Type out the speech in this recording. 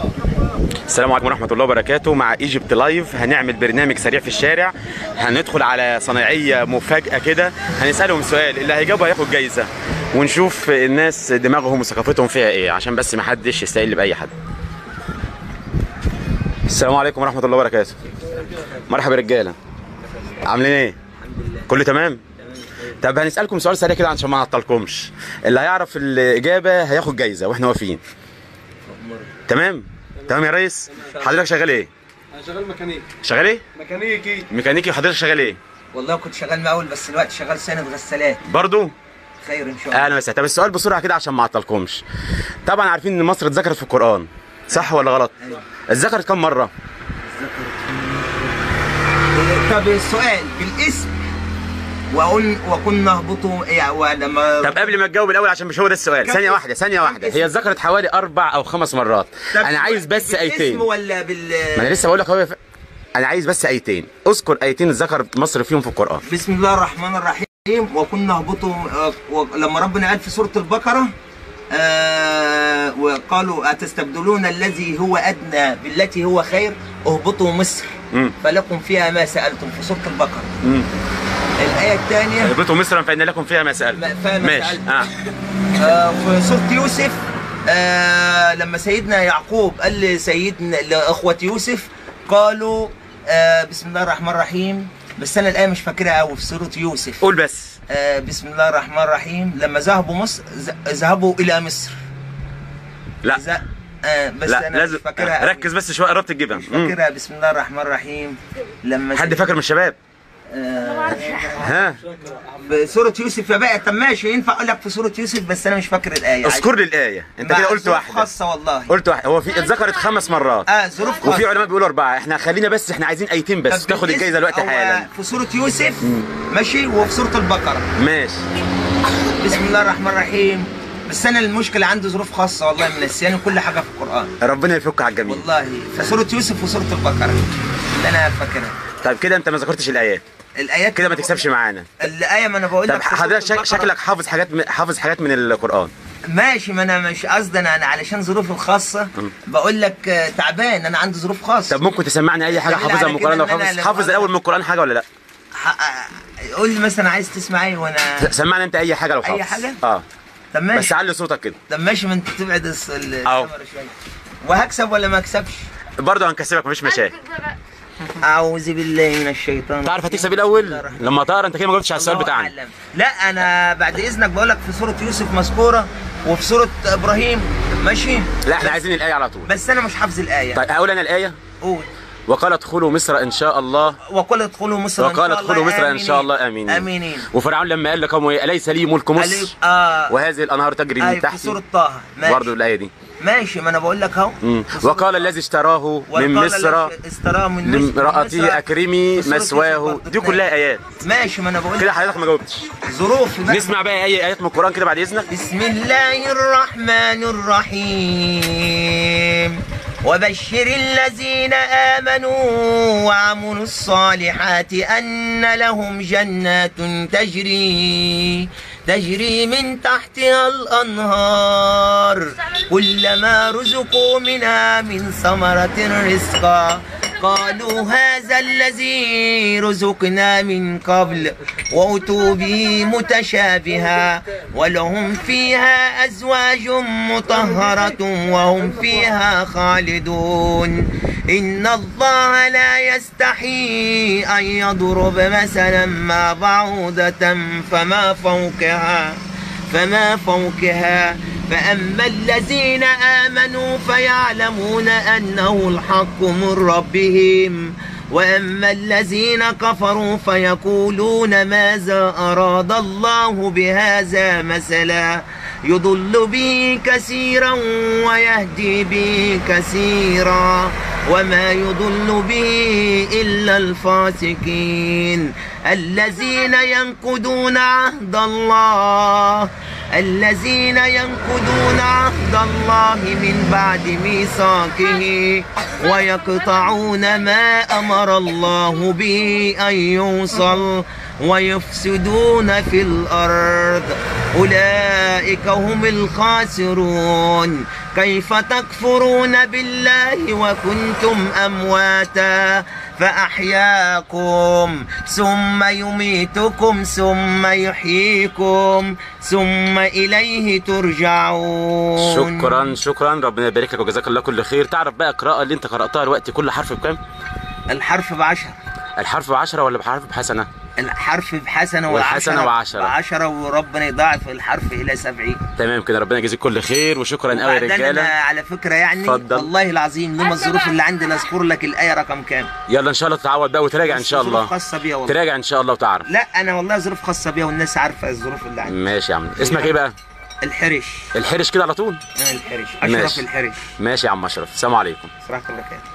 السلام عليكم ورحمة الله وبركاته. مع ايجيبت لايف هنعمل برنامج سريع في الشارع. هندخل على صنايعية مفاجأة كده، هنسألهم سؤال، اللي هيجاوب هياخد جايزة، ونشوف الناس دماغهم وثقافتهم فيها ايه، عشان بس محدش يستقل بأي حد. السلام عليكم ورحمة الله وبركاته. مرحبا رجالة، عاملين ايه؟ كله تمام؟ طب هنسألكم سؤال سريع كده عشان ما نعطلكمش. اللي هيعرف الإجابة هياخد جايزة واحنا واقفين. تمام؟ تمام يا ريس؟ حضرتك شغال ايه؟ انا شغال ميكانيكي. شغال ايه؟ ميكانيكي. ميكانيكي. حضرتك شغال ايه؟ والله كنت شغال مقاول بس دلوقتي شغال سند غسالات. برضو؟ خير ان شاء الله. اهلا وسهلا. طب السؤال بسرعه كده عشان ما اعطلكمش. طبعا عارفين ان مصر اتذكرت في القرآن، صح ولا غلط؟ أيوة. اتذكرت كم مرة؟ طب السؤال بالاسم وكنا نهبطوا ولما. طب قبل ما تجاوب الاول عشان مش هو ده السؤال، ثانية واحدة، هي اتذكرت حوالي 4 أو 5 مرات. انا عايز بس ايتين. بالاسم ولا ما انا لسه بقول لك اهو. انا عايز بس ايتين، اذكر ايتين اتذكرت مصر فيهم في القرآن. بسم الله الرحمن الرحيم. وكنا نهبطوا لما ربنا قال في سورة البقرة وقالوا أتستبدلون الذي هو أدنى بالتي هو خير اهبطوا مصر فلكم فيها ما سألتم في سورة البقرة. الآية الثانية اهبطوا مصر فإن لكم فيها ما سألتم. ماشي. في سورة يوسف لما سيدنا يعقوب قال لسيدنا لإخوة يوسف قالوا بسم الله الرحمن الرحيم، بس أنا الآية مش فاكرها قوي في سورة يوسف. قول بس. بسم الله الرحمن الرحيم. لما ذهبوا مصر ذهبوا إلى مصر. لا بس لا، أنا لازم مش فاكرها ركز بس شوية، قربت تجيبها. مش فاكرها. بسم الله الرحمن الرحيم. لما حد فاكر من الشباب؟ ها؟ في سورة يوسف يا بقى. طب ماشي، ينفع اقول لك في سورة يوسف بس انا مش فاكر الآية. اذكر لي الآية. انت كده قلت واحدة خاصة والله. قلت واحدة. هو في اتذكرت 5 مرات. ظروف خاصة. وفي علماء بيقولوا 4. احنا خلينا بس، احنا عايزين ايتين بس تاخد الجايزة دلوقتي حالا. في سورة يوسف ماشي، وفي سورة البقرة. ماشي. بسم الله الرحمن الرحيم. بس انا المشكلة عندي ظروف خاصة والله، من نسيان كل حاجة في القرآن. ربنا يفك على الجميع. والله في سورة يوسف وسورة البقرة اللي انا فاكرها. طيب كده انت ما ذكرتش الآيات. الآيات كده ما تكسبش معانا. الآية ما انا بقول لك. طب حضرتك شكلك حافظ حاجات من القرآن. ماشي، ما انا مش قصدي، انا علشان ظروفي الخاصه بقول لك تعبان، انا عندي ظروف خاصه. طب ممكن تسمعني اي حاجه حافظها من القرآن؟ لو حافظ الاول من القرآن حاجه ولا لا؟ قول لي مثلا عايز تسمع ايه وانا. سمعني انت اي حاجه لو حافظ. اي حاجه؟ طب ماشي، بس علي صوتك كده. طب ماشي، ما انت تبعد الكاميرا شويه. وهكسب ولا ما اكسبش؟ برضه هنكسبك، مفيش مشاكل. اعوذ بالله من الشيطان. تعرف هتكسب ايه الاول؟ لما تقرا. انت كده ما جاوبتش على السؤال بتاعنا. لا انا بعد اذنك بقول لك في سوره يوسف مذكوره وفي سوره ابراهيم ماشي. لا احنا عايزين الايه على طول. بس انا مش حافظ الايه. طيب هقول انا الايه. قول. وقال ادخلوا مصر ان شاء الله. وقال ادخلوا مصر ان شاء الله امينين. امينين. وفرعون لما قال لقومه اليس لي ملك مصر وهذه الانهار تجري من تحتي. في سوره طه. برضه الايه دي. ماشي، ما انا بقول لك اهو. وقال الذي اشتراه من مصر لامرأته اكرمي مثواه. دي كلها ايات. ماشي، ما انا بقول كده حضرتك ما جاوبتش. ظروف. نسمع بقى اي ايات من القرآن كده بعد اذنك. بسم الله الرحمن الرحيم. وبشر الذين آمنوا وعملوا الصالحات أن لهم جنات تجري من تحتها الأنهار كلما رزقوا منها من ثمرة رزقا قالوا هذا الذي رزقنا من قبل وأتوا به متشابها ولهم فيها أزواج مطهرة وهم فيها خالدون إن الله لا يستحي أن يضرب مثلا ما بعوضة فما فوقها فأما الذين آمنوا فيعلمون أنه الحق من ربهم وأما الذين كفروا فيقولون ماذا أراد الله بهذا مثلا يضل به كثيرا ويهدي به كثيرا وما يضل به إلا الفاسقين الذين ينقضون عهد الله من بعد ميثاقه ويقطعون ما أمر الله به أن يوصل ويفسدون في الأرض أولئك هم الخاسرون كيف تكفرون بالله وكنتم أمواتا فأحياكم ثم يميتكم ثم يحييكم ثم إليه ترجعون. شكرا ربنا يبارك لك وجزاك الله كل خير. تعرف بقى القراءة اللي انت قرأتها دلوقتي كل حرف بكام؟ الحرف ب10. الحرف ب10 ولا بحرف بحسنة؟ الحرف بحسنة والحسنة ب10 وربنا يضاعف الحرف إلى 70. تمام كده، ربنا يجزيك كل خير وشكرا قوي يا رجالة. أنا على فكرة يعني فضل. والله العظيم لما الظروف اللي عندي أذكر لك الآية رقم كام. يلا إن شاء الله تتعود بقى وتراجع إن شاء الله. ظروف خاصة بيا والله. تراجع إن شاء الله وتعرف. لا أنا والله ظروف خاصة بيا والناس عارفة الظروف اللي عندي. ماشي يا عم. اسمك إيه بقى؟ الحرش. الحرش كده على طول؟ الحرش أشرف الحرش. ماشي يا عم أشرف. السلام عليكم. ورحمة الله وبركاته.